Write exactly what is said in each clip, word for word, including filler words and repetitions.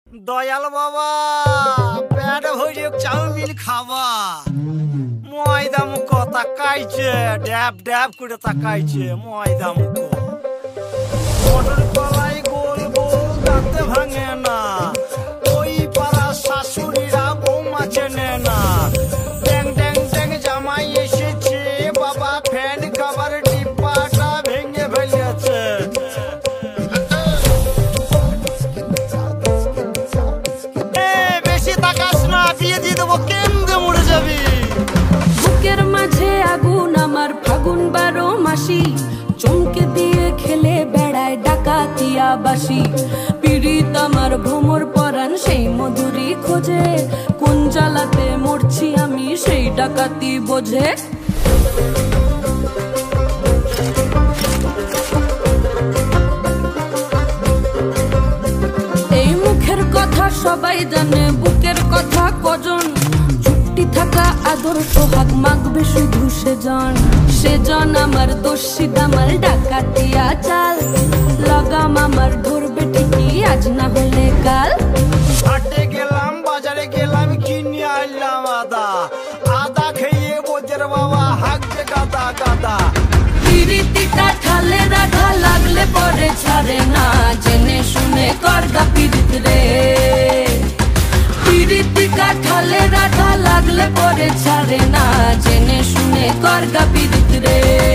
দয়াল বাবা পেট ভরে চাউমিন খাবা ময়দা মুখ তাকাইছে ড্যাব ড্যাব করে তাকাইছে ময়দা মুখ মটর কলাই গোল গোল দাঁতে ভাঙে না ওই পাড়া শাশুড়িরা বৌমা চেনে না ড্যাং ড্যাং ড্যাং জামাই এসেছে বাবা ফ্যান খাবার ডিব্বাটা ভেঙে ফেলেছে বুকের মাঝে আগুন আমার ফাগুন বারো মাসি চমকে দিয়ে খেলে বেড়ায় ডাকাতিয়া বাসি পীড়িত আমার ভ্রমর পরাণ সেই মধুরি খোঁজে কোন জ্বালাতে মরছি আমি সেই ডাকাতি বোঝে এই মুখের কথা সবাই জানে বুকের কথা কজন থাকা আদর সোহাগ মাগবে শুধু সেজন সেজন আমার দোষী দামাল ডাকাতিয়া চাল লাগাম আমার ধরবে ঠিকই আজ না হলে কাল হাটে গেলাম বাজারে গেলাম কিনে আনলাম আদা আদা খেয়ে বোঝের বাবা হাঁকছে গাদা গাদা পিরিতিটা ঠালে রাখা লাগলে পরে ছাড়ে না জেনে শুনে করগা পিরিত রে পিরিতিকা ঠালে রাখা লাগলে পরে ছাড়ে না জেনে শুনে করগা পিরিত রে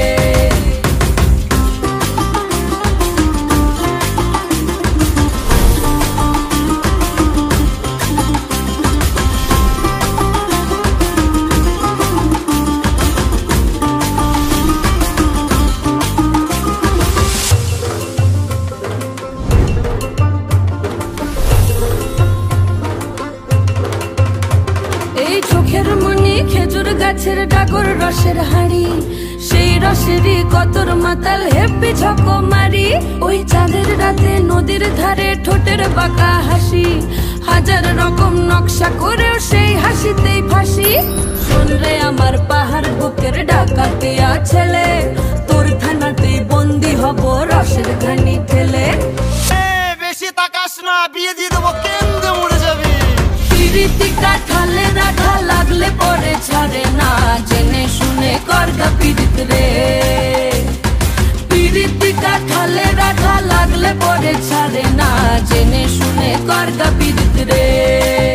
চোখের মনি খেজুর গাছের ডাগর রসের হাড়ি সেই রসেরই কতর মাতাল হেপি ঝক মারি ওই চাঁদের রাতে নদীর ধারে ঠোঁটের বাঁকা হাসি হাজার রকম নকশা করেও সেই হাসিতেই ফাঁসি শোন রে আমার পাহাড় বুকের ডাকাতিয়া ছেলে তোর থানাতেই বন্দি হব রসের ঘানি ঠেলে বেশি তাকাস না বিয়ে দিয়ে দেবো কেন্দ্রে মরে যাবি পিরিতিকা ঠালে রাখা লাগলে পরে ছাড়ে না জেনে শুনে করগা পিরিত রে পিরিতিকা ঠালে রাখা লাগলে পরে ছাড়ে না জেনে শুনে করগা পিরিত রে।